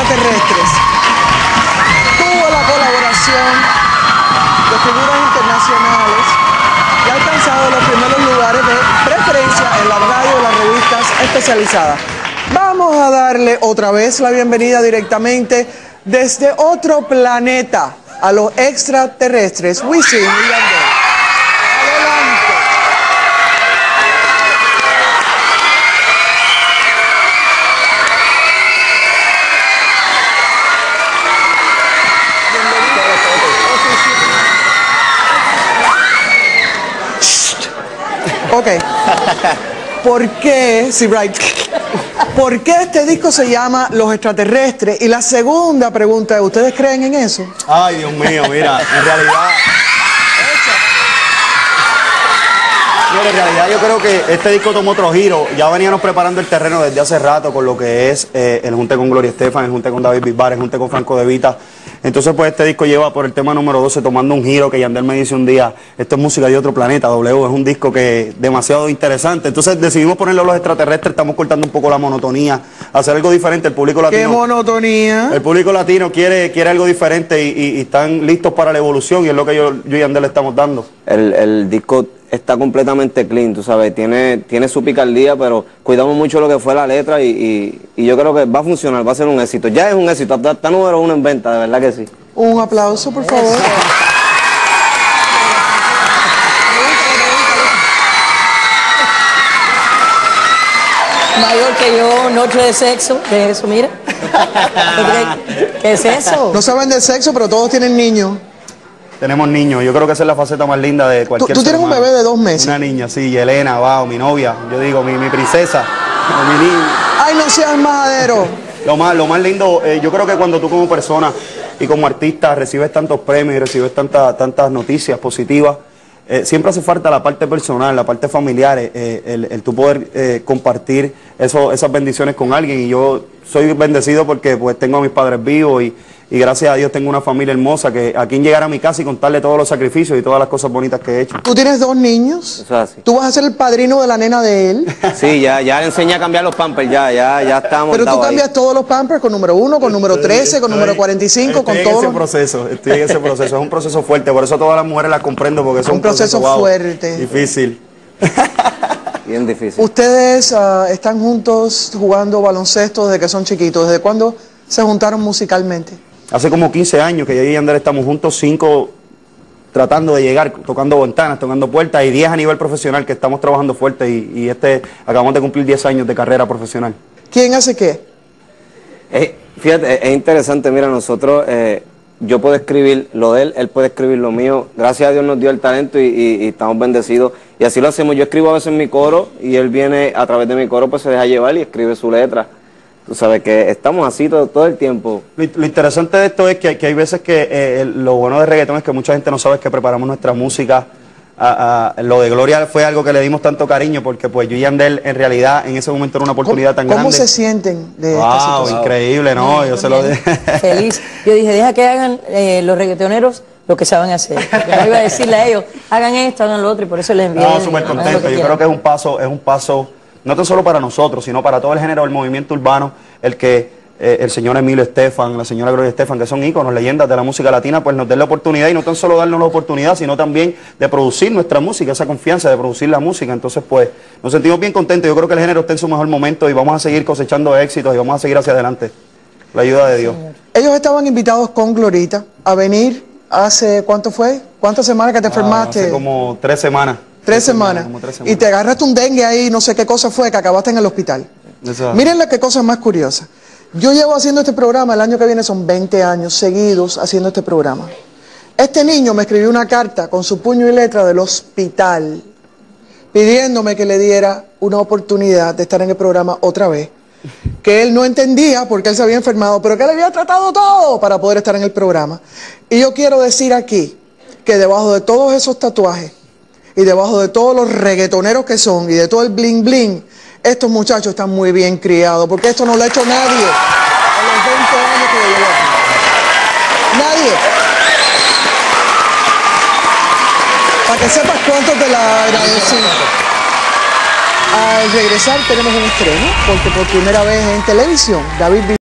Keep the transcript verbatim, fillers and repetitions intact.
extraterrestres tuvo la colaboración de figuras internacionales y ha alcanzado los primeros lugares de preferencia en la radio y las revistas especializadas. Vamos a darle otra vez la bienvenida directamente desde otro planeta a los extraterrestres. Wisin y Yandel. Adelante. Ok. ¿Por qué, sí, right. ¿Por qué este disco se llama Los Extraterrestres? Y la segunda pregunta, ¿ustedes creen en eso? Ay, Dios mío, mira, en realidad... Mira, en realidad yo creo que este disco tomó otro giro. Ya veníamos preparando el terreno desde hace rato con lo que es eh, el junte con Gloria Estefan, el junte con David Bisbal, el junte con Franco De Vita. Entonces, pues este disco lleva por el tema número doce tomando un giro que Yandel me dice un día, esto es música de otro planeta, W, es un disco que es demasiado interesante. Entonces decidimos ponerlo a Los Extraterrestres, estamos cortando un poco la monotonía, hacer algo diferente. El público latino... ¿Qué monotonía? El público latino quiere, quiere algo diferente y, y, y están listos para la evolución y es lo que yo, yo y Yandel le estamos dando. El, el disco está completamente clean, tú sabes, tiene, tiene su picardía, pero cuidamos mucho lo que fue la letra y, y, y yo creo que va a funcionar, va a ser un éxito. Ya es un éxito, está, está número uno en venta, de verdad que sí. Un aplauso, por favor. Mayor que yo, noche de sexo, ¿qué es eso? Mira. ¿Qué es eso? No saben del sexo, pero todos tienen niños. Tenemos niños, yo creo que esa es la faceta más linda de cualquier Tú, tú tienes ser un humano. bebé de dos meses. Una niña, sí, Yelena, wow, mi novia, yo digo, mi, mi princesa, mi niña. Ay, no seas majadero. Lo más, lo más lindo, eh, yo creo que cuando tú como persona y como artista recibes tantos premios y recibes tanta, tantas noticias positivas, eh, siempre hace falta la parte personal, la parte familiar, eh, el, el tu poder eh, compartir eso, esas bendiciones con alguien. Y yo soy bendecido porque pues tengo a mis padres vivos y, y gracias a Dios tengo una familia hermosa que a quien llegar a mi casa y contarle todos los sacrificios y todas las cosas bonitas que he hecho. ¿Tú tienes dos niños? Eso es así. ¿Tú vas a ser el padrino de la nena de él? Sí, ya, ya le enseñé a cambiar los pampers, ya, ya, ya estamos. Pero tú cambias ahí todos los pampers con número uno, con número trece, con número cuarenta y cinco, estoy con en todo. ese proceso, estoy en ese proceso, es un proceso fuerte, por eso todas las mujeres las comprendo porque es un, Un proceso, proceso wow, fuerte. difícil. Bien difícil. Ustedes uh, están juntos jugando baloncesto desde que son chiquitos. ¿Desde cuándo se juntaron musicalmente? Hace como quince años que yo y Yandel estamos juntos, cinco tratando de llegar, tocando ventanas, tocando puertas y diez a nivel profesional que estamos trabajando fuerte y, y este acabamos de cumplir diez años de carrera profesional. ¿Quién hace qué? Eh, fíjate, es interesante, mira, nosotros, eh, yo puedo escribir lo de él, él puede escribir lo mío, gracias a Dios nos dio el talento y, y, y estamos bendecidos y así lo hacemos. Yo escribo a veces mi coro y él viene a través de mi coro, pues se deja llevar y escribe su letra. Tú sabes que estamos así todo, todo el tiempo. Lo, lo interesante de esto es que, que hay veces que eh, lo bueno de reggaetón es que mucha gente no sabe que preparamos nuestra música. A, a, lo de Gloria fue algo que le dimos tanto cariño porque pues yo y Yandel en realidad en ese momento era una oportunidad tan ¿Cómo grande. ¿Cómo se sienten de wow, esta situación? Increíble, ¿no? Yo se lo dije. Feliz. Yo dije, deja que hagan eh, los reggaetoneros lo que saben hacer. Porque no iba a decirle a ellos, hagan esto, hagan lo otro, y por eso les envié. No, súper contento. Yo creo que es un paso, es un paso, no tan solo para nosotros, sino para todo el género del movimiento urbano, el que eh, el señor Emilio Estefan, la señora Gloria Estefan, que son íconos, leyendas de la música latina, pues nos den la oportunidad, y no tan solo darnos la oportunidad, sino también de producir nuestra música, esa confianza de producir la música. Entonces, pues, nos sentimos bien contentos. Yo creo que el género está en su mejor momento y vamos a seguir cosechando éxitos y vamos a seguir hacia adelante. La ayuda de Dios. Ellos estaban invitados con Glorita a venir hace, ¿cuánto fue? ¿Cuántas semanas que te enfermaste? Ah, hace como tres semanas. Tres, tres semanas. semanas, tres semanas. Y te agarraste un dengue ahí, no sé qué cosa fue, que acabaste en el hospital. Exacto. Miren la que cosa más curiosa. Yo llevo haciendo este programa, el año que viene son veinte años seguidos haciendo este programa. Este niño me escribió una carta con su puño y letra del hospital, pidiéndome que le diera una oportunidad de estar en el programa otra vez. Que él no entendía porque él se había enfermado, pero que él había tratado todo para poder estar en el programa. Y yo quiero decir aquí que debajo de todos esos tatuajes y debajo de todos los reggaetoneros que son y de todo el bling bling, estos muchachos están muy bien criados, porque esto no lo ha hecho nadie en los veinte años que yo llevo aquí. Nadie. Para que sepas cuánto te la agradecí. Al regresar tenemos un estreno, porque por primera vez en televisión, David